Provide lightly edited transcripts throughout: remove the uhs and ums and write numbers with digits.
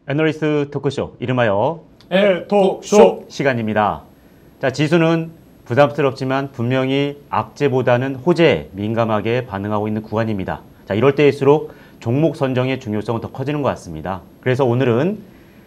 애널리스트 토크쇼 이름하여 애톡쇼 시간입니다. 자, 지수는 부담스럽지만 분명히 악재보다는 호재에 민감하게 반응하고 있는 구간입니다. 자, 이럴 때일수록 종목 선정의 중요성은 더 커지는 것 같습니다. 그래서 오늘은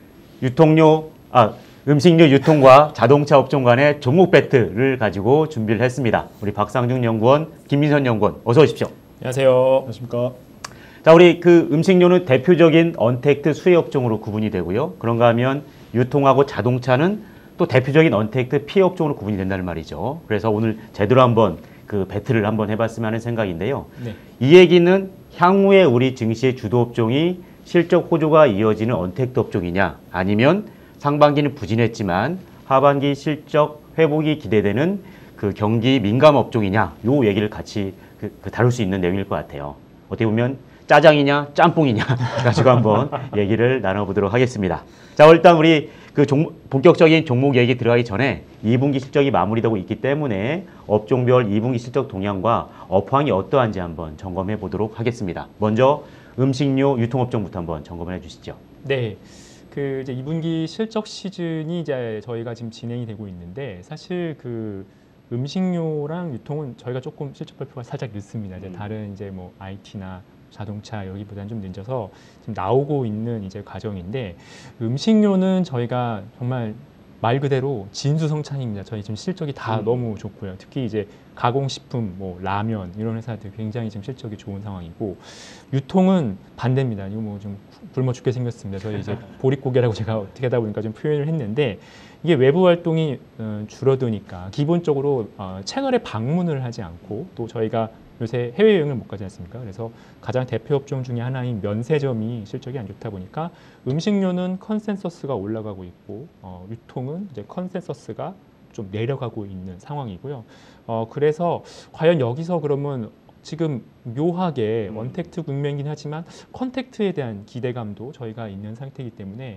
음식료 유통과 자동차 업종 간의 종목 배틀을 가지고 준비를 했습니다. 우리 박상중 연구원, 김민선 연구원 어서 오십시오. 안녕하세요. 안녕하십니까. 자, 우리 음식료는 대표적인 언택트 수혜 업종으로 구분이 되고요. 그런가 하면 유통하고 자동차는 또 대표적인 언택트 피해 업종으로 구분이 된다는 말이죠. 그래서 오늘 제대로 한번 배틀을 한번 해봤으면 하는 생각인데요. 네. 이 얘기는 향후에 우리 증시의 주도 업종이 실적 호조가 이어지는 언택트 업종이냐, 아니면 상반기는 부진했지만 하반기 실적 회복이 기대되는 경기 민감 업종이냐, 요 얘기를 같이 다룰 수 있는 내용일 것 같아요. 어떻게 보면 짜장이냐 짬뽕이냐 가지고 한번 얘기를 나눠보도록 하겠습니다. 자, 일단 우리 본격적인 종목 얘기 들어가기 전에 2분기 실적이 마무리되고 있기 때문에 업종별 2분기 실적 동향과 업황이 어떠한지 한번 점검해 보도록 하겠습니다. 먼저 음식료 유통업종부터 한번 점검을 해주시죠. 네. 이제 2분기 실적 시즌이 이제 저희가 지금 진행이 되고 있는데, 사실 음식료랑 유통은 저희가 조금 실적 발표가 살짝 늦습니다. 이제 다른 이제 뭐 IT나 자동차 여기보다는 좀 늦어서 지금 나오고 있는 이제 과정인데, 음식료는 저희가 정말 말 그대로 진수성찬입니다. 저희 지금 실적이 다 너무 좋고요. 특히 이제 가공식품, 뭐 라면 이런 회사들 굉장히 지금 실적이 좋은 상황이고, 유통은 반대입니다. 이거 뭐 좀 굶어 죽게 생겼습니다. 저희 이제 보릿고개라고 제가 어떻게 하다 보니까 좀 표현을 했는데, 이게 외부 활동이 줄어드니까 기본적으로 채널에 방문을 하지 않고, 또 저희가 요새 해외여행을 못 가지 않습니까? 그래서 가장 대표 업종 중에 하나인 면세점이 실적이 안 좋다 보니까 음식료는 컨센서스가 올라가고 있고, 유통은 이제 컨센서스가 좀 내려가고 있는 상황이고요. 그래서 과연 여기서 그러면 지금 묘하게 원택트 국면이긴 하지만 컨택트에 대한 기대감도 저희가 있는 상태이기 때문에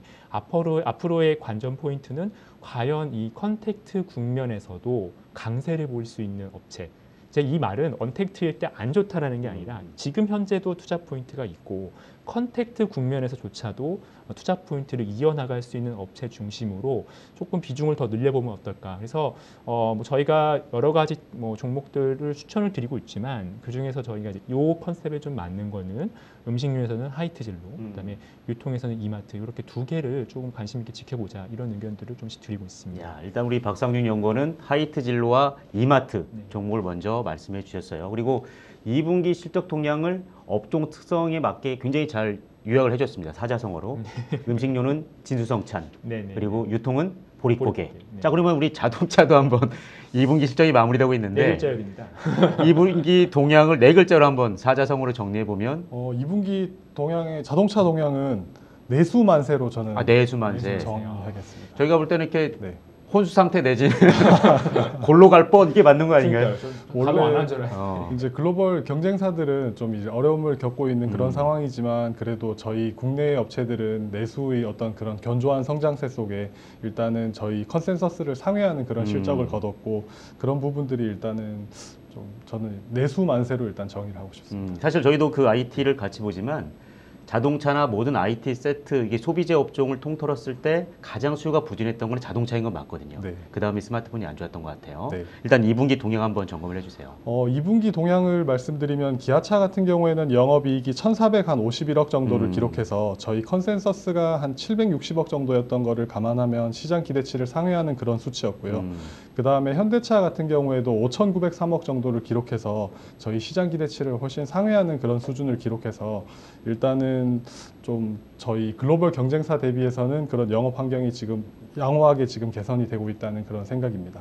앞으로의 관전 포인트는 과연 이 컨택트 국면에서도 강세를 보일 수 있는 업체. 이 말은 언택트일 때 안 좋다라는 게 아니라 지금 현재도 투자 포인트가 있고 컨택트 국면에서조차도 투자 포인트를 이어나갈 수 있는 업체 중심으로 조금 비중을 더 늘려보면 어떨까. 그래서 저희가 여러 가지 종목들을 추천을 드리고 있지만, 그 중에서 저희가 이제 요 컨셉에 좀 맞는 거는 음식료에서는 하이트진로, 그다음에 유통에서는 이마트, 이렇게 두 개를 조금 관심 있게 지켜보자, 이런 의견들을 좀씩 드리고 있습니다. 야, 일단 우리 박상중 연구원은 하이트진로와 이마트 종목을 먼저 말씀해 주셨어요. 그리고 2분기 실적 동향을 업종 특성에 맞게 굉장히 잘 요약을 해줬습니다. 사자성어로. 음식료는 진수성찬, 그리고 유통은 보릿고개. 자, 그러면 우리 자동차도 한번 2분기 실적이 마무리되고 있는데 4글자입니다. 2분기 동향을 4글자로 한번 사자성어로 정리해 보면 2분기 동향의 자동차 동향은 내수만세로 저는 내수만세 정의하겠습니다. 저희가 볼 때는 이렇게 혼수 상태 내지 골로 갈 뻔, 이게 맞는 거 아닌가요? 원래 안 하잖아요. 이제 글로벌 경쟁사들은 좀 이제 어려움을 겪고 있는 그런 상황이지만, 그래도 저희 국내 업체들은 내수의 어떤 그런 견조한 성장세 속에 일단은 저희 컨센서스를 상회하는 그런 실적을 거뒀고, 그런 부분들이 일단은 좀 저는 내수 만세로 일단 정의를 하고 싶습니다. 사실 저희도 IT를 같이 보지만 자동차나 모든 IT 세트, 이게 소비재 업종을 통틀었을 때 가장 수요가 부진했던 건 자동차인 건 맞거든요. 그 다음에 스마트폰이 안 좋았던 것 같아요. 일단 2분기 동향 한번 점검을 해주세요. 2분기 동향을 말씀드리면, 기아차 같은 경우에는 영업이익이 1,451억 정도를 기록해서 저희 컨센서스가 한 760억 정도였던 거를 감안하면 시장 기대치를 상회하는 그런 수치였고요. 그 다음에 현대차 같은 경우에도 5,903억 정도를 기록해서 저희 시장 기대치를 훨씬 상회하는 그런 수준을 기록해서, 일단은 좀 저희 글로벌 경쟁사 대비해서는 그런 영업 환경이 지금 양호하게 지금 개선이 되고 있다는 그런 생각입니다.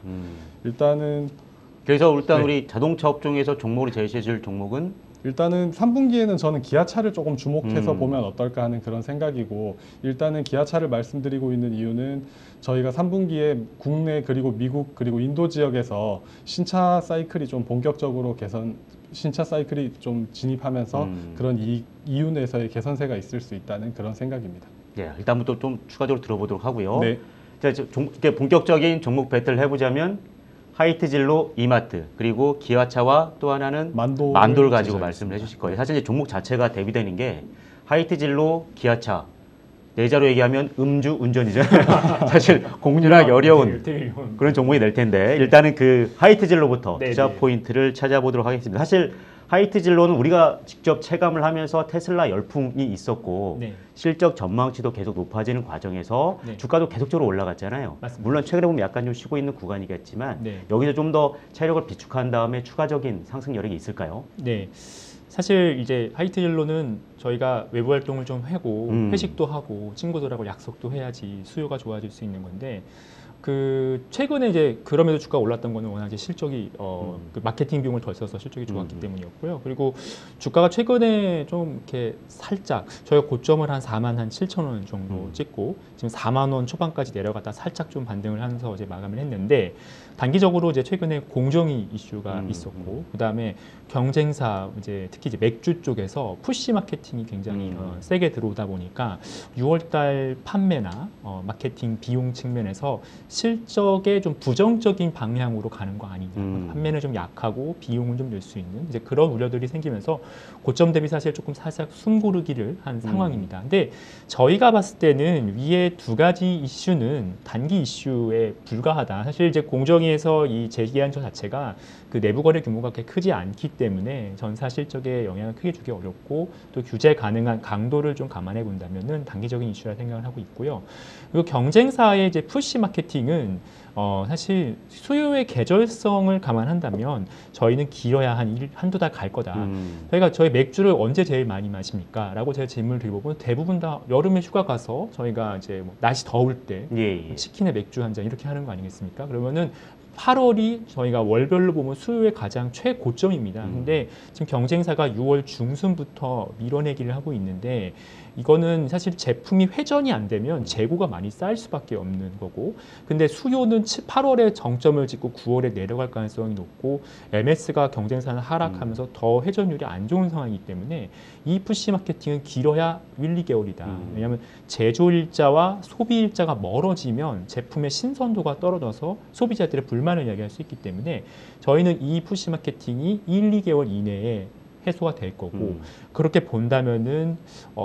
그래서 우리 자동차 업종에서 종목을 제시해 줄 종목은 일단은 3분기에는 저는 기아차를 조금 주목해서 보면 어떨까 하는 그런 생각이고, 일단은 기아차를 말씀드리고 있는 이유는 저희가 3분기에 국내 그리고 미국 그리고 인도 지역에서 신차 사이클이 좀 본격적으로 신차 사이클이 좀 진입하면서 그런 이윤에서의 개선세가 있을 수 있다는 그런 생각입니다. 일단부터 좀 추가적으로 들어보도록 하고요. 자, 본격적인 종목 배틀을 해보자면 하이트진로, 이마트, 그리고 기아차와 또 하나는 만도를 가지고 말씀을 해주실 거예요. 사실 이제 종목 자체가 대비되는 게 하이트진로, 기아차, 내자로 얘기하면 음주 운전이잖아요. 사실 공유하기 어려운 그런 종목이 될 텐데 일단은 그 하이트진로부터 네, 투자 네. 포인트를 찾아보도록 하겠습니다. 사실 하이트진로는 우리가 직접 체감을 하면서 테슬라 열풍이 있었고 네. 실적 전망치도 계속 높아지는 과정에서 네. 주가도 계속적으로 올라갔잖아요. 맞습니다. 물론 최근에 보면 약간 좀 쉬고 있는 구간이겠지만 네. 여기서 좀 더 체력을 비축한 다음에 추가적인 상승 여력이 있을까요? 네. 사실 이제 하이트진로는 저희가 외부 활동을 좀 하고 회식도 하고 친구들하고 약속도 해야지 수요가 좋아질 수 있는 건데 그 최근에 이제 그럼에도 주가가 올랐던 거는 워낙 이제 실적이 그 마케팅 비용을 덜 써서 실적이 좋았기 때문이었고요. 그리고 주가가 최근에 좀 이렇게 살짝 저희가 고점을 한 4만 한 7천 원 정도 찍고 지금 4만 원 초반까지 내려갔다 살짝 좀 반등을 하면서 이제 마감을 했는데 단기적으로 이제 최근에 공정위 이슈가 있었고 그다음에 경쟁사 이제 특히 이제 맥주 쪽에서 푸시 마케팅이 굉장히 세게 들어오다 보니까 6월달 판매나 마케팅 비용 측면에서 실적에 좀 부정적인 방향으로 가는 거 아니냐. 판매는 좀 약하고 비용은 좀 늘 수 있는 이제 그런 우려들이 생기면서 고점 대비 사실 조금 살짝 숨고르기를 한 상황입니다. 근데 저희가 봤을 때는 위에 두 가지 이슈는 단기 이슈에 불과하다. 사실 이제 공정위에서 이 제기한 저 자체가 그 내부 거래 규모가 그렇게 크지 않기 때문에 전사 실적에 영향을 크게 주기 어렵고 또 규제 가능한 강도를 좀 감안해 본다면은 단기적인 이슈라 생각을 하고 있고요. 그리고 경쟁사의 이제 푸시 마케팅은 사실 수요의 계절성을 감안한다면 저희는 길어야 한두 달 갈 거다. 저희가 저희 맥주를 언제 제일 많이 마십니까? 라고 제가 질문을 드려보면 대부분 다 여름에 휴가 가서 저희가 이제 뭐 날씨 더울 때 치킨에 맥주 한 잔 이렇게 하는 거 아니겠습니까? 그러면은 8월이 저희가 월별로 보면 수요의 가장 최고점입니다. 근데 지금 경쟁사가 6월 중순부터 밀어내기를 하고 있는데 이거는 사실 제품이 회전이 안 되면 재고가 많이 쌓일 수밖에 없는 거고 근데 수요는 8월에 정점을 찍고 9월에 내려갈 가능성이 높고 MS가 경쟁사는 하락하면서 더 회전율이 안 좋은 상황이기 때문에 이 푸시 마케팅은 길어야 1, 2개월이다. 왜냐하면 제조 일자와 소비 일자가 멀어지면 제품의 신선도가 떨어져서 소비자들의 불만을 이야기할 수 있기 때문에 저희는 이 푸시 마케팅이 1, 2개월 이내에 해소가 될 거고 그렇게 본다면은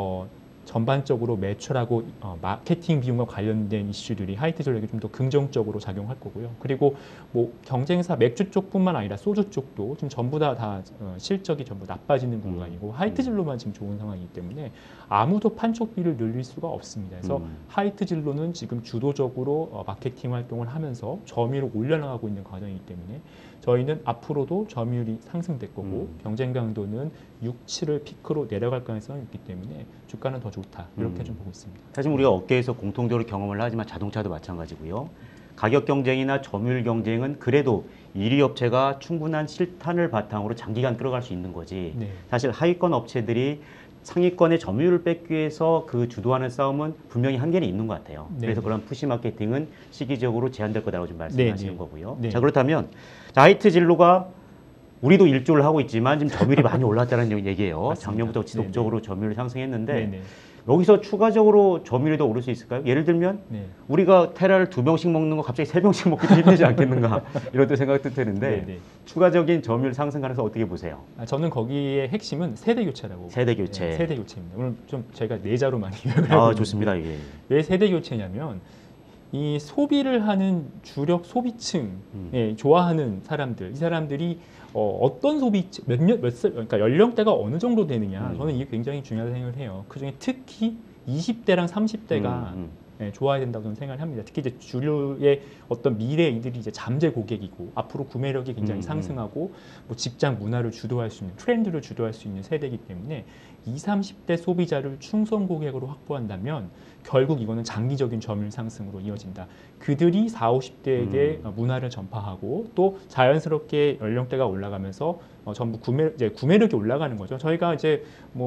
전반적으로 매출하고 마케팅 비용과 관련된 이슈들이 하이트 전략에 좀 더 긍정적으로 작용할 거고요. 그리고 뭐 경쟁사 맥주 쪽뿐만 아니라 소주 쪽도 지금 전부 다 실적이 전부 나빠지는 구간이고 하이트 진로만 지금 좋은 상황이기 때문에 아무도 판촉비를 늘릴 수가 없습니다. 그래서 하이트 진로는 지금 주도적으로 마케팅 활동을 하면서 점유율을 올려나가고 있는 과정이기 때문에 저희는 앞으로도 점유율이 상승될 거고 경쟁 강도는 6, 7을 피크로 내려갈 가능성이 있기 때문에 주가는 더 좋다. 이렇게 좀 보고 있습니다. 사실 우리가 업계에서 공통적으로 경험을 하지만 자동차도 마찬가지고요. 가격 경쟁이나 점유율 경쟁은 그래도 1위 업체가 충분한 실탄을 바탕으로 장기간 끌어갈 수 있는 거지. 네. 사실 하위권 업체들이 상위권의 점유율을 뺏기 위해서 그 주도하는 싸움은 분명히 한계는 있는 것 같아요. 네. 그래서 그런 푸시 마케팅은 시기적으로 제한될 거다라고 좀 말씀하시는 네. 거고요. 네. 자, 그렇다면 하이트 진로가 우리도 일조를 하고 있지만 지금 점유율이 많이 올랐다는 얘기예요. 맞습니다. 작년부터 지속적으로 점유율이 상승했는데 네네. 여기서 추가적으로 점유율이 더 오를 수 있을까요? 예를 들면 네. 우리가 테라를 2병씩 먹는 거 갑자기 3병씩 먹기도 힘들지 않겠는가 이런 생각도 드는데 네네. 추가적인 점유율 상승 가능성 어떻게 보세요? 저는 거기에 핵심은 세대 교체라고. 세대 교체. 네, 세대 교체입니다. 오늘 좀 제가 내자로 많이 요약을 하고 좋습니다. 이게. 왜 세대 교체냐면 이 소비를 하는 주력 소비층에 좋아하는 사람들, 이 사람들이 어떤 소비층, 몇 살, 그러니까 연령대가 어느 정도 되느냐, 저는 이게 굉장히 중요하다고 생각을 해요. 그중에 특히 20대랑 30대가 좋아야 된다고 저는 생각을 합니다. 특히 이제 주류의 어떤 미래 이들이 이제 잠재 고객이고 앞으로 구매력이 굉장히 상승하고 뭐 직장 문화를 주도할 수 있는 트렌드를 주도할 수 있는 세대이기 때문에 20, 30대 소비자를 충성 고객으로 확보한다면 결국 이거는 장기적인 점유율 상승으로 이어진다. 그들이 40, 50대에게 문화를 전파하고 또 자연스럽게 연령대가 올라가면서 전부 구매력이 올라가는 거죠. 저희가 이제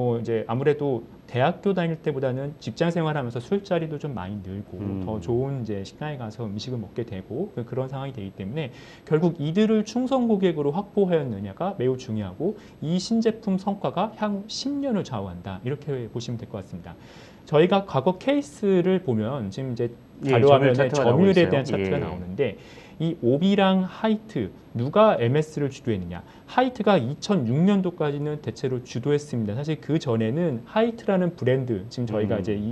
아무래도 대학교 다닐 때보다는 직장 생활하면서 술자리도 좀 많이 늘고 더 좋은 이제 식당에 가서 음식을 먹게 되고 그런 상황이 되기 때문에 결국 이들을 충성 고객으로 확보하였느냐가 매우 중요하고 이 신제품 성과가 향후 10년을 좌우한다. 이렇게 보시면 될 것 같습니다. 저희가 과거 케이스를 보면 지금 이제 자료화면에 점유율에 대한 차트가 나오는데 이 오비랑 하이트 누가 MS를 주도했느냐? 하이트가 2006년도까지는 대체로 주도했습니다. 사실 그 전에는 하이트라는 브랜드 지금 저희가 이제 이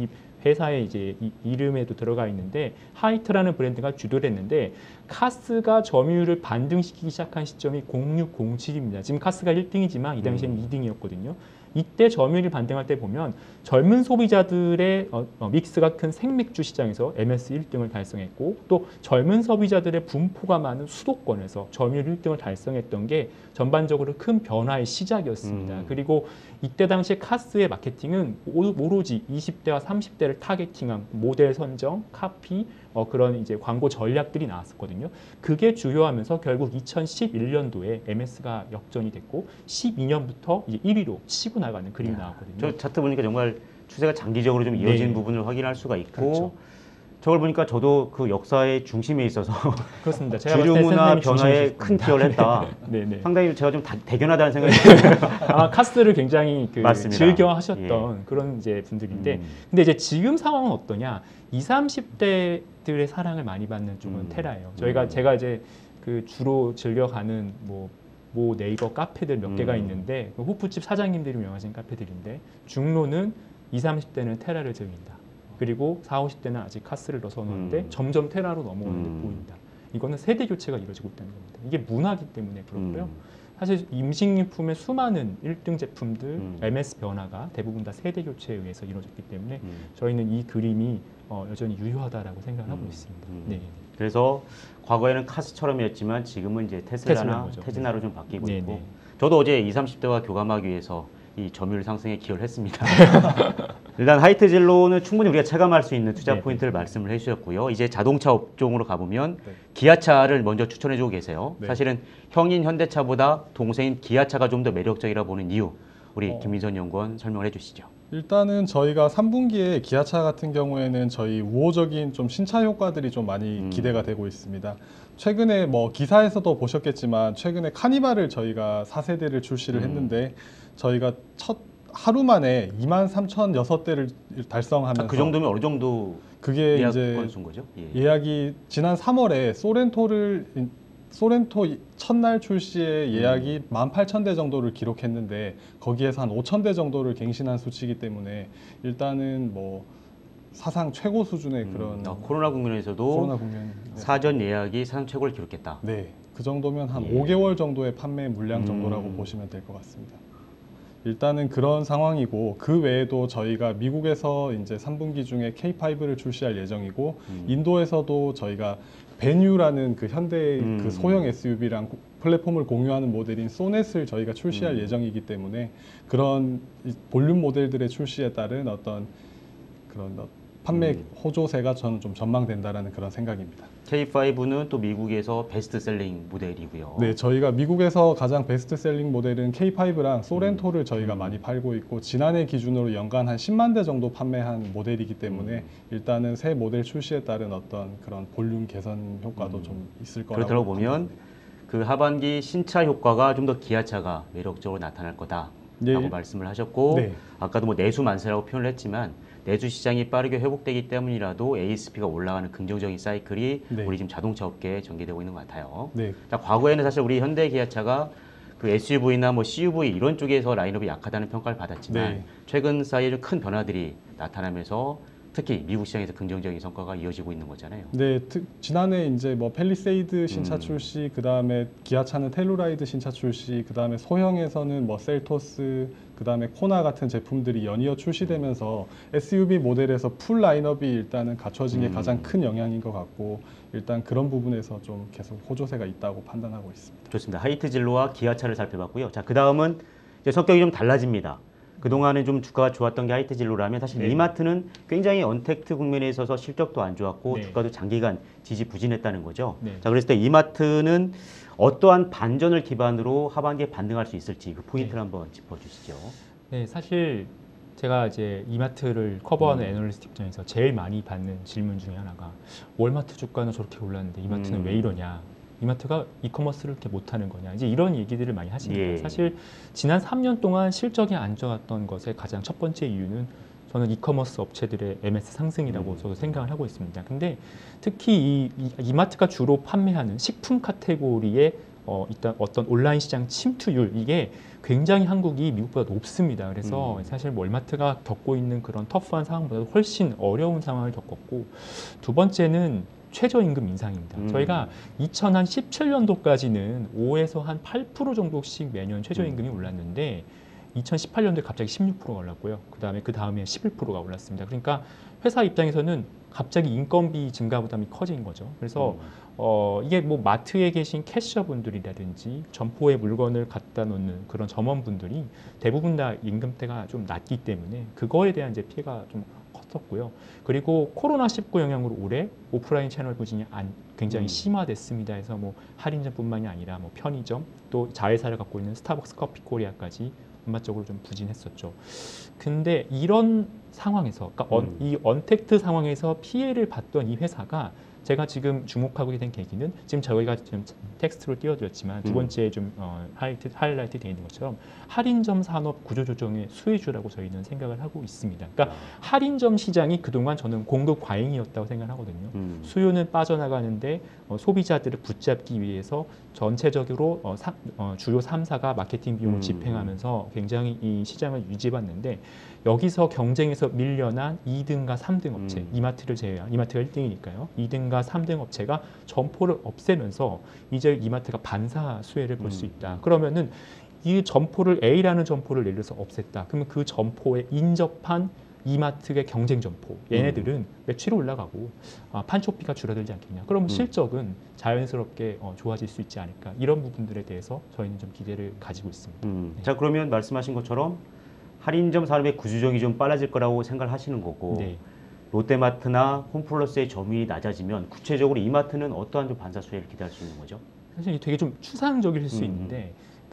회사의 이제 이름에도 들어가 있는데 하이트라는 브랜드가 주도를 했는데 카스가 점유율을 반등시키기 시작한 시점이 0607입니다. 지금 카스가 1등이지만 이 당시에는 2등이었거든요. 이때 점유율이 반등할 때 보면 젊은 소비자들의 믹스가 큰 생맥주 시장에서 MS 1등을 달성했고 또 젊은 소비자들의 분포가 많은 수도권에서 점유율 1등을 달성했던 게 전반적으로 큰 변화의 시작이었습니다. 그리고 이때 당시에 카스의 마케팅은 오로지 20대와 30대를 타겟팅한 모델 선정, 카피, 그런 이제 광고 전략들이 나왔었거든요. 그게 주요하면서 결국 2011년도에 MS가 역전이 됐고 12년부터 이제 1위로 치고 나가는 그림이 나왔거든요. 저 차트 보니까 정말 추세가 장기적으로 좀 이어진 네. 부분을 확인할 수가 있고 그렇죠. 저걸 보니까 저도 그 역사의 중심에 있어서 그렇습니다. 제가 주류 봤을 때 문화 선생님이 변화에 중심이실 큰 겁니다. 기여를 했다. 네네. 상당히 제가 좀 대견하다는 생각이 들어요. 아마 카스를 굉장히 맞습니다. 즐겨 하셨던 그런 이제 분들인데, 근데 이제 지금 상황은 어떠냐? 20, 30대들의 사랑을 많이 받는 쪽은 테라예요. 제가 이제 그 주로 즐겨가는 모 네이버 카페들 몇 개가 있는데 그 호프집 사장님들이 운영하시는 카페들인데 중로는 20, 30대는 테라를 즐긴다. 그리고 40, 50대는 아직 카스를 더 선호하는데 점점 테라로 넘어오는 게 보인다. 이거는 세대 교체가 이루어지고 있다는 겁니다. 이게 문화기 때문에 그렇고요. 사실 임식료품의 수많은 1등 제품들, MS 변화가 대부분 다 세대 교체에 의해서 이루어졌기 때문에 저희는 이 그림이 여전히 유효하다라고 생각을 하고 있습니다. 네. 그래서 과거에는 카스처럼이었지만 지금은 이제 테슬라나 테즈나로 좀 바뀌고 네. 있고 저도 어제 20, 30대와 교감하기 위해서 이 점유율 상승에 기여를 했습니다. 일단 하이트 진로는 충분히 우리가 체감할 수 있는 투자 포인트를 말씀을 해주셨고요. 이제 자동차 업종으로 가보면 기아차를 먼저 추천해주고 계세요. 사실은 형인 현대차보다 동생인 기아차가 좀 더 매력적이라 보는 이유 우리 김민선 연구원 설명을 해주시죠. 일단은 저희가 3분기에 기아차 같은 경우에는 저희 우호적인 좀 신차 효과들이 좀 많이 기대가 되고 있습니다. 최근에 뭐 기사에서도 보셨겠지만 최근에 카니발을 저희가 4세대를 출시를 했는데 저희가 하루 만에 23,006대를 달성하면서 그 정도면 어느 정도 그게 예약 이제 건수인 거죠? 예약이 지난 3월에 소렌토 첫날 출시의 예약이 18,000대 정도를 기록했는데 거기에서 한 5,000대 정도를 갱신한 수치이기 때문에 일단은 뭐 사상 최고 수준의 그런 코로나 국면에서도 국면 사전 예약이 사상 최고를 기록했다. 네, 그 정도면 한 5개월 정도의 판매 물량 정도라고 보시면 될 것 같습니다. 일단은 그런 상황이고 그 외에도 저희가 미국에서 이제 3분기 중에 K5를 출시할 예정이고 인도에서도 저희가 베뉴라는 그 현대의 그 소형 SUV랑 플랫폼을 공유하는 모델인 소넷을 저희가 출시할 예정이기 때문에 그런 볼륨 모델들의 출시에 따른 어떤 그런 판매 호조세가 저는 좀 전망된다라는 그런 생각입니다. K5는 또 미국에서 베스트셀링 모델이고요. 네, 저희가 미국에서 가장 베스트셀링 모델은 K5랑 소렌토를 저희가 많이 팔고 있고 지난해 기준으로 연간 한 10만 대 정도 판매한 모델이기 때문에 일단은 새 모델 출시에 따른 어떤 그런 볼륨 개선 효과도 좀 있을 거라고 그렇다고 보면 그 하반기 신차 효과가 좀 더 기아차가 매력적으로 나타날 거다라고 말씀을 하셨고 아까도 뭐 내수 만세라고 표현을 했지만 내수 시장이 빠르게 회복되기 때문이라도 ASP가 올라가는 긍정적인 사이클이 우리 지금 자동차 업계에 전개되고 있는 것 같아요. 자, 과거에는 사실 우리 현대 기아차가 그 SUV나 뭐 CUV 이런 쪽에서 라인업이 약하다는 평가를 받았지만 최근 사이에 좀 큰 변화들이 나타나면서 특히 미국 시장에서 긍정적인 성과가 이어지고 있는 거잖아요. 네, 지난해 이제 뭐 팰리세이드 신차 출시, 그 다음에 기아차는 텔루라이드 신차 출시, 그 다음에 소형에서는 뭐 셀토스, 그 다음에 코나 같은 제품들이 연이어 출시되면서 SUV 모델에서 풀 라인업이 일단은 갖춰진 게 가장 큰 영향인 것 같고 일단 그런 부분에서 좀 계속 호조세가 있다고 판단하고 있습니다. 좋습니다. 하이트 진로와 기아차를 살펴봤고요. 자, 그 다음은 이제 성격이 좀 달라집니다. 그동안은 좀 주가가 좋았던 게 하이트 진로라면 사실 이마트는 굉장히 언택트 국면에 있어서 실적도 안 좋았고 주가도 장기간 지지부진했다는 거죠. 자, 그랬을 때 이마트는 어떠한 반전을 기반으로 하반기에 반등할 수 있을지 그 포인트를 한번 짚어주시죠. 네, 사실 제가 이제 이마트를 커버하는 애널리스트 입장에서 제일 많이 받는 질문 중에 하나가 월마트 주가는 저렇게 올랐는데 이마트는 왜 이러냐. 이마트가 이커머스를 이렇게 못하는 거냐 이제 이런 얘기들을 많이 하십니다. 사실 지난 3년 동안 실적이 안 좋았던 것의 가장 첫 번째 이유는 저는 이커머스 업체들의 MS 상승이라고 저도 생각을 하고 있습니다. 근데 특히 이마트가 주로 판매하는 식품 카테고리의 일단 어떤 온라인 시장 침투율 이게 굉장히 한국이 미국보다 높습니다. 그래서 사실 월마트가 겪고 있는 그런 터프한 상황보다 훨씬 어려운 상황을 겪었고 두 번째는 최저임금 인상입니다. 저희가 2017년도까지는 5에서 한 8% 정도씩 매년 최저임금이 올랐는데 2018년도에 갑자기 16%가 올랐고요. 그 다음에 11%가 올랐습니다. 그러니까 회사 입장에서는 갑자기 인건비 증가 부담이 커진 거죠. 그래서 이게 뭐 마트에 계신 캐셔분들이라든지 점포에 물건을 갖다 놓는 그런 점원분들이 대부분 다 임금대가 좀 낮기 때문에 그거에 대한 이제 피해가 좀 컸었고요. 그리고 코로나19 영향으로 올해 오프라인 채널 부진이 굉장히 심화됐습니다. 해서 뭐 할인점뿐만이 아니라 뭐 편의점 또 자회사를 갖고 있는 스타벅스 커피 코리아까지 전반적으로 좀 부진했었죠. 근데 이런 상황에서, 그러니까 이 언택트 상황에서 피해를 봤던 이 회사가 제가 지금 주목하게 된 계기는 지금 저희가 지금 텍스트로 띄워드렸지만 두 번째 좀 하이라이트 되어 있는 것처럼 할인점 산업 구조조정의 수혜주라고 저희는 생각을 하고 있습니다. 그러니까 할인점 시장이 그동안 저는 공급 과잉이었다고 생각을 하거든요. 수요는 빠져나가는데 소비자들을 붙잡기 위해서 전체적으로 주요 3사가 마케팅 비용을 집행하면서 굉장히 이 시장을 유지해봤는데 여기서 경쟁에서 밀려난 2등과 3등 업체, 이마트를 제외한, 이마트가 1등이니까요. 2등과 3등 업체가 점포를 없애면서 이제 이마트가 반사 수혜를 볼 수 있다. 그러면은 이 점포를 A라는 점포를 예를 들어서 없앴다. 그러면 그 점포에 인접한 이마트의 경쟁 점포, 얘네들은 매출이 올라가고 판촉비가 줄어들지 않겠냐. 그러면 실적은 자연스럽게 좋아질 수 있지 않을까. 이런 부분들에 대해서 저희는 좀 기대를 가지고 있습니다. 네. 자, 그러면 말씀하신 것처럼 할인점 산업의 구조정이 좀 빨라질 거라고 생각을 하시는 거고 네. 롯데마트나 홈플러스의 점유율이 낮아지면 구체적으로 이마트는 어떠한 좀 반사 수혜를 기대할 수 있는 거죠? 사실 되게 좀 추상적일 수 있는데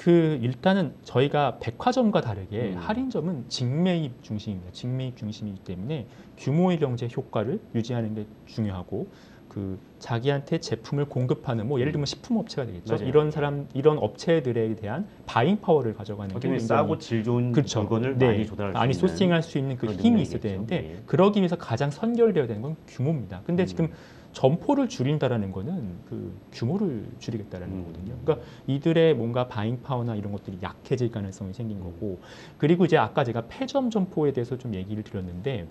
일단은 저희가 백화점과 다르게 할인점은 직매입 중심입니다. 직매입 중심이기 때문에 규모의 경제 효과를 유지하는 게 중요하고 자기한테 제품을 공급하는 예를 들면 식품업체가 되겠죠. 맞아요. 이런 업체들에 대한 바잉 파워를 가져가는 게 싸고 질 좋은 그렇죠. 물건을 네. 많이 조달할 수 많이 있는 소싱할 수 있는 그 힘이 있어야 되는데 네. 그러기 위해서 가장 선결되어야 되는 건 규모입니다. 근데 지금 점포를 줄인다라는 거는 규모를 줄이겠다라는 거거든요. 그러니까 이들의 뭔가 바잉 파워나 이런 것들이 약해질 가능성이 생긴 거고 그리고 이제 아까 제가 폐점 점포에 대해서 좀 얘기를 드렸는데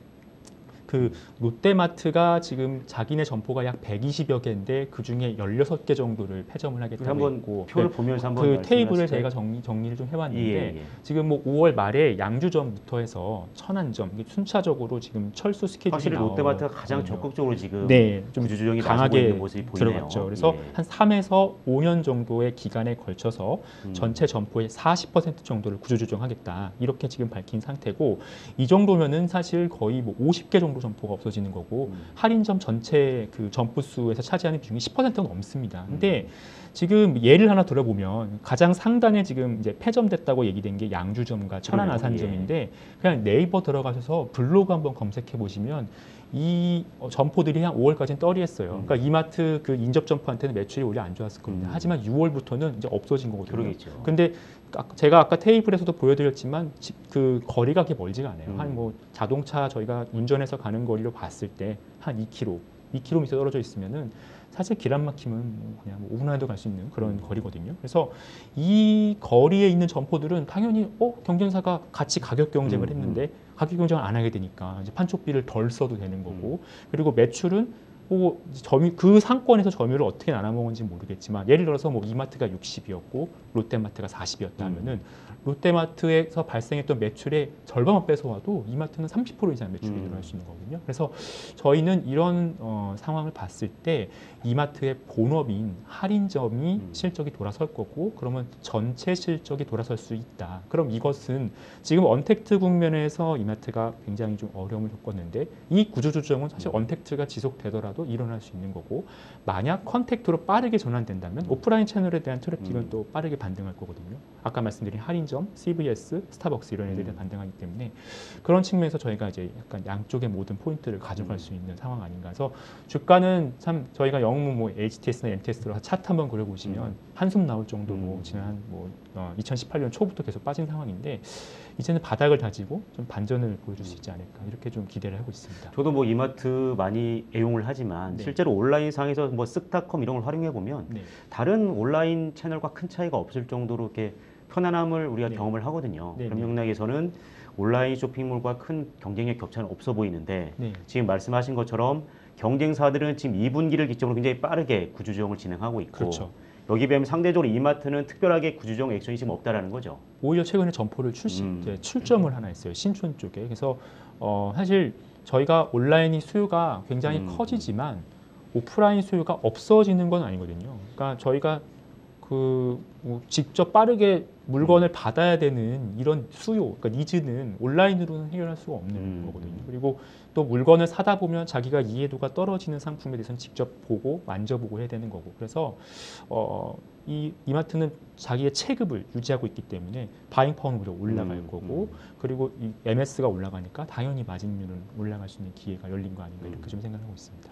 롯데마트가 지금 자기네 점포가 약 120여 개인데 그 중에 16개 정도를 폐점을 하겠다고 한번 했고 표를 보면서 한번 테이블을 저희가 정리를 좀 해왔는데 지금 5월 말에 양주점부터 해서 천안점 순차적으로 지금 철수 스케줄이 확실히 롯데마트가 가장 적극적으로 지금 좀 구조조정이 강하게 있는 모습이 보이네요. 들어갔죠. 그래서 한 3에서 5년 정도의 기간에 걸쳐서 전체 점포의 40% 정도를 구조조정하겠다 이렇게 지금 밝힌 상태고 이 정도면은 사실 거의 50개 정도 점포가 없어지는 거고 할인점 전체 점포 수에서 차지하는 비중이 10%가 넘습니다. 근데 지금 예를 하나 들어보면 가장 상단에 지금 이제 폐점됐다고 얘기된 게 양주점과 천안 아산점인데 그냥 네이버 들어가셔서 블로그 한번 검색해 보시면 이 점포들이 한 5월까지는 떨이했어요. 그러니까 이마트 인접 점포한테는 매출이 오히려 안 좋았을 겁니다. 하지만 6월부터는 이제 없어진 거거든요. 그러겠죠. 근데 제가 아까 테이블에서도 보여드렸지만 거리가 그렇게 멀지가 않아요. 한 자동차 저희가 운전해서 가는 거리로 봤을 때 한 2km 떨어져 있으면은 사실 길 안 막히면 그냥 5분 안에도 갈 수 있는 그런 거리거든요. 그래서 이 거리에 있는 점포들은 당연히 경쟁사가 같이 가격 경쟁을 했는데 가격 경쟁을 안 하게 되니까 이제 판촉비를 덜 써도 되는 거고 그리고 매출은 그 상권에서 점유율을 어떻게 나눠먹은지 모르겠지만 예를 들어서 이마트가 60이었고 롯데마트가 40이었다 하면은 롯데마트에서 발생했던 매출의 절반만 뺏어와도 이마트는 30% 이상 매출이 늘어날 수 있는 거거든요. 그래서 저희는 이런 상황을 봤을 때 이마트의 본업인 할인점이 실적이 돌아설 거고 그러면 전체 실적이 돌아설 수 있다. 그럼 이것은 지금 언택트 국면에서 이마트가 굉장히 좀 어려움을 겪었는데 이 구조조정은 사실 언택트가 지속되더라도 일어날 수 있는 거고 만약 컨택트로 빠르게 전환된다면 오프라인 채널에 대한 트래픽은 또 빠르게 반등할 거거든요. 아까 말씀드린 할인점 편의점, CVS, 스타벅스 이런 애들이 반등하기 때문에 그런 측면에서 저희가 이제 약간 양쪽의 모든 포인트를 가져갈 수 있는 상황 아닌가. 그래서 주가는 참 저희가 영문 뭐 HTS나 MTS로 차트 한번 그려보시면 한숨 나올 정도로 지난 2018년 초부터 계속 빠진 상황인데 이제는 바닥을 다지고 좀 반전을 보여줄 수 있지 않을까 이렇게 좀 기대를 하고 있습니다. 저도 뭐 이마트 많이 애용을 하지만 네. 실제로 온라인 상에서 뭐 쓱닷컴 이런 걸 활용해 보면 네. 다른 온라인 채널과 큰 차이가 없을 정도로 이렇게 편안함을 우리가 네. 경험을 하거든요. 네, 그런 네. 맥락에서는 온라인 쇼핑몰과 큰 경쟁력 격차는 없어 보이는데 네. 지금 말씀하신 것처럼 경쟁사들은 지금 2분기를 기점으로 굉장히 빠르게 구조조정을 진행하고 있고 그렇죠. 여기 비하면 상대적으로 이마트는 특별하게 구조조정 액션이 지금 없다라는 거죠. 오히려 최근에 점포를 이제 출점을 하나 했어요. 신촌 쪽에. 그래서 사실 저희가 온라인이 수요가 굉장히 커지지만 오프라인 수요가 없어지는 건 아니거든요. 그러니까 저희가 뭐 직접 빠르게 물건을 받아야 되는 이런 수요, 그러니까 니즈는 온라인으로는 해결할 수가 없는 거거든요. 그리고 또 물건을 사다 보면 자기가 이해도가 떨어지는 상품에 대해서는 직접 보고 만져보고 해야 되는 거고. 그래서 이마트는 자기의 체급을 유지하고 있기 때문에 바잉 파워는 오히려 올라갈 거고, 그리고 이 MS가 올라가니까 당연히 마진율은 올라갈 수 있는 기회가 열린 거 아닌가 이렇게 좀 생각하고 있습니다.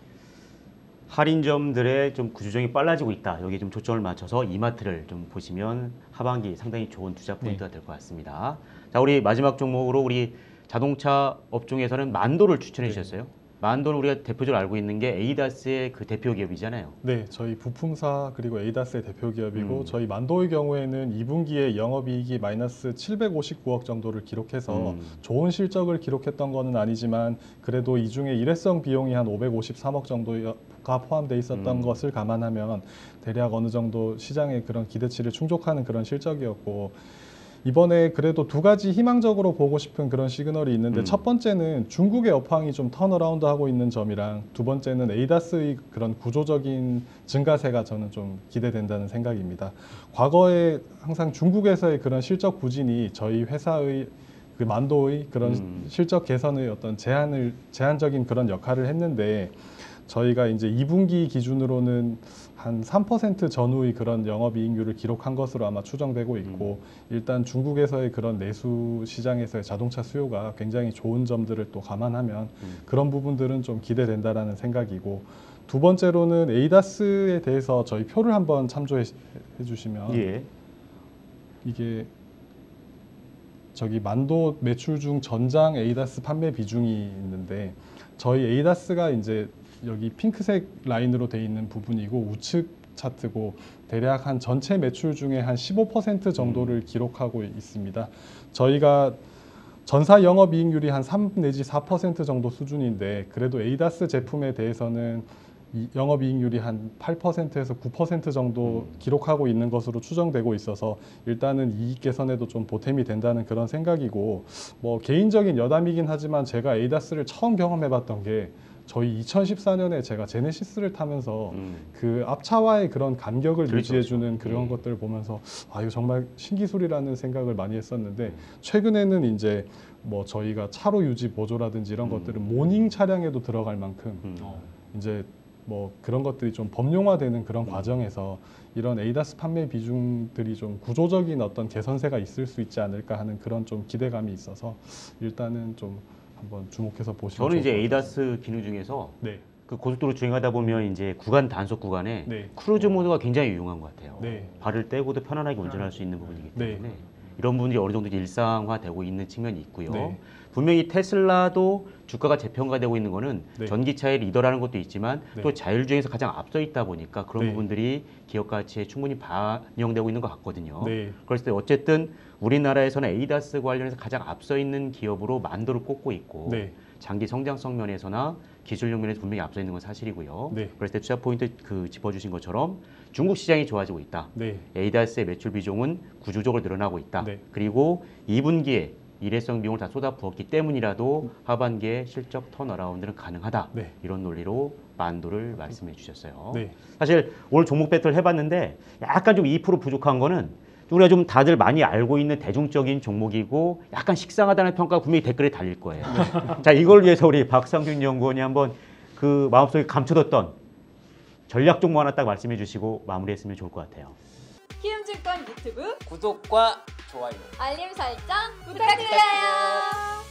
할인점들의 좀 구조조정이 빨라지고 있다. 여기에 좀 초점을 맞춰서 이마트를 좀 보시면 하반기 상당히 좋은 투자 포인트가 될 것 같습니다. 자, 우리 마지막 종목으로 우리 자동차 업종에서는 만도를 추천해 주셨어요. 만도는 우리가 대표적으로 알고 있는 게 에이다스의 그 대표 기업이잖아요. 네, 저희 부품사 그리고 에이다스의 대표 기업이고 저희 만도의 경우에는 2분기에 영업이익이 마이너스 759억 정도를 기록해서 좋은 실적을 기록했던 거는 아니지만 그래도 이 중에 일회성 비용이 한 553억 정도가 포함되어 있었던 것을 감안하면 대략 어느 정도 시장의 그런 기대치를 충족하는 그런 실적이었고 이번에 그래도 두 가지 희망적으로 보고 싶은 그런 시그널이 있는데 첫 번째는 중국의 업황이 좀 턴어라운드 하고 있는 점이랑 두 번째는 에이다스의 그런 구조적인 증가세가 저는 좀 기대된다는 생각입니다. 과거에 항상 중국에서의 그런 실적 부진이 저희 회사의 그 만도의 그런 실적 개선의 어떤 제한적인 그런 역할을 했는데 저희가 이제 2분기 기준으로는 한 3% 전후의 그런 영업이익률을 기록한 것으로 아마 추정되고 있고 일단 중국에서의 그런 내수 시장에서의 자동차 수요가 굉장히 좋은 점들을 또 감안하면 그런 부분들은 좀 기대된다라는 생각이고 두 번째로는 에이다스에 대해서 저희 표를 한번 참조해 주시면 이게 저기 만도 매출 중 전장 에이다스 판매 비중이 있는데 저희 에이다스가 이제 여기 핑크색 라인으로 돼 있는 부분이고 우측 차트고 대략 한 전체 매출 중에 한 15% 정도를 기록하고 있습니다. 저희가 전사 영업이익률이 한 3 내지 4% 정도 수준인데 그래도 에이다스 제품에 대해서는 영업이익률이 한 8%에서 9% 정도 기록하고 있는 것으로 추정되고 있어서 일단은 이익 개선에도 좀 보탬이 된다는 그런 생각이고 뭐 개인적인 여담이긴 하지만 제가 에이다스를 처음 경험해봤던 게 저희 2014년에 제가 제네시스를 타면서 그 앞차와의 그런 간격을 유지해주는 그런 것들을 보면서 아 이거 정말 신기술이라는 생각을 많이 했었는데 최근에는 이제 뭐 저희가 차로 유지 보조라든지 이런 것들은 모닝 차량에도 들어갈 만큼 이제 뭐 그런 것들이 좀 법용화되는 그런 과정에서 이런 에이다스 판매 비중들이 좀 구조적인 어떤 개선세가 있을 수 있지 않을까 하는 그런 좀 기대감이 있어서 일단은 좀 한번 주목해서 보시면 저는 이제 에이다스 기능 중에서 그 고속도로 주행하다 보면 이제 구간 단속 구간에 크루즈 모드가 굉장히 유용한 것 같아요. 발을 떼고도 편안하게 운전할 수 있는 부분이기 때문에 이런 부분이 어느 정도 일상화되고 있는 측면이 있고요. 분명히 테슬라도 주가가 재평가되고 있는 거는 전기차의 리더라는 것도 있지만 또 자율주행에서 가장 앞서 있다 보니까 그런 부분들이 기업 가치에 충분히 반영되고 있는 것 같거든요. 그랬을 때 어쨌든 우리나라에서는 에이다스 관련해서 가장 앞서 있는 기업으로 만도를 꼽고 있고 장기 성장성 면에서나 기술력 면에서 분명히 앞서 있는 건 사실이고요. 그랬을 때 투자 포인트 짚어주신 것처럼 중국 시장이 좋아지고 있다. 에이다스의 매출 비중은 구조적으로 늘어나고 있다. 그리고 2분기에 일회성 비용을 다 쏟아부었기 때문이라도 하반기에 실적 턴어라운드는 가능하다. 이런 논리로 만도를 말씀해 주셨어요. 사실 오늘 종목 배틀 해봤는데 약간 좀 2% 부족한 거는 우리가 좀 다들 많이 알고 있는 대중적인 종목이고 약간 식상하다는 평가가 분명히 댓글에 달릴 거예요. 자, 이걸 위해서 우리 박상균 연구원이 한번 그 마음속에 감춰뒀던 전략 종목 하나 딱 말씀해 주시고 마무리했으면 좋을 것 같아요. 키움증권 유튜브 구독과 좋아요. 알림 설정 부탁드려요.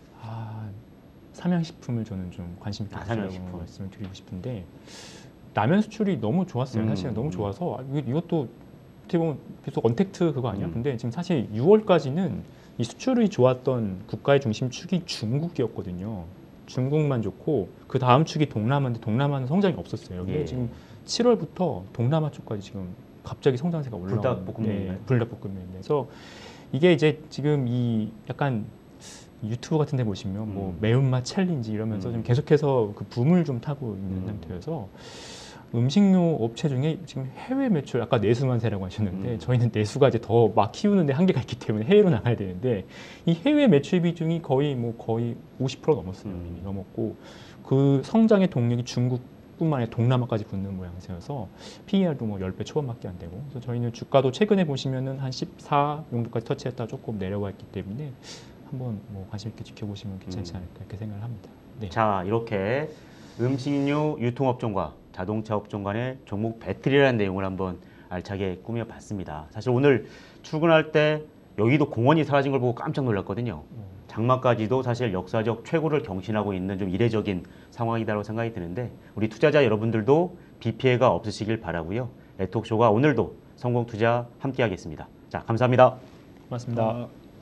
삼양식품을 저는 좀 관심 있게 보시라고 삼양식품. 말씀을 드리고 싶은데 라면 수출이 너무 좋았어요. 사실은 너무 좋아서 이것도 어떻게 보면 계속 언택트 그거 아니야? 근데 지금 사실 6월까지는 이 수출이 좋았던 국가의 중심축이 중국이었거든요. 중국만 좋고 그 다음 축이 동남아인데 동남아는 성장이 없었어요. 근데 예. 지금 7월부터 동남아 쪽까지 지금 갑자기 성장세가 올라오고 불닭볶음면인가요? 불닭볶음면에서 이게 이제 지금 이 약간 유튜브 같은 데 보시면 뭐 매운맛 챌린지 이러면서 좀 계속해서 그 붐을 좀 타고 있는 상태여서 음식료 업체 중에 지금 해외 매출 아까 내수만세라고 하셨는데 저희는 내수가 이제 더 막 키우는데 한계가 있기 때문에 해외로 나가야 되는데 이 해외 매출 비중이 거의 50% 넘었어요. 이미 넘었고 그 성장의 동력이 중국뿐만 아니라 동남아까지 붙는 모양새여서 PER도 뭐 10배 초반밖에 안 되고 그래서 저희는 주가도 최근에 보시면은 한 14 정도까지 터치했다 조금 내려와 있기 때문에 한번 뭐 관심 있게 지켜보시면 괜찮지 않을까 이렇게 생각을 합니다. 네. 자, 이렇게 음식료 유통업종과 자동차 업종 간의 종목 배틀이라는 내용을 한번 알차게 꾸며봤습니다. 사실 오늘 출근할 때 여의도 공원이 사라진 걸 보고 깜짝 놀랐거든요. 장마까지도 사실 역사적 최고를 경신하고 있는 좀 이례적인 상황이다라고 생각이 드는데 우리 투자자 여러분들도 비 피해가 없으시길 바라고요. 애톡쇼가 오늘도 성공투자 함께하겠습니다. 자, 감사합니다. 고맙습니다.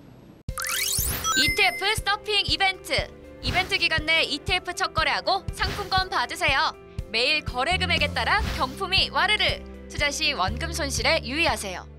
ETF 서핑 이벤트 기간 내 ETF 첫 거래하고 상품권 받으세요. 매일 거래 금액에 따라 경품이 와르르. 투자 시 원금 손실에 유의하세요.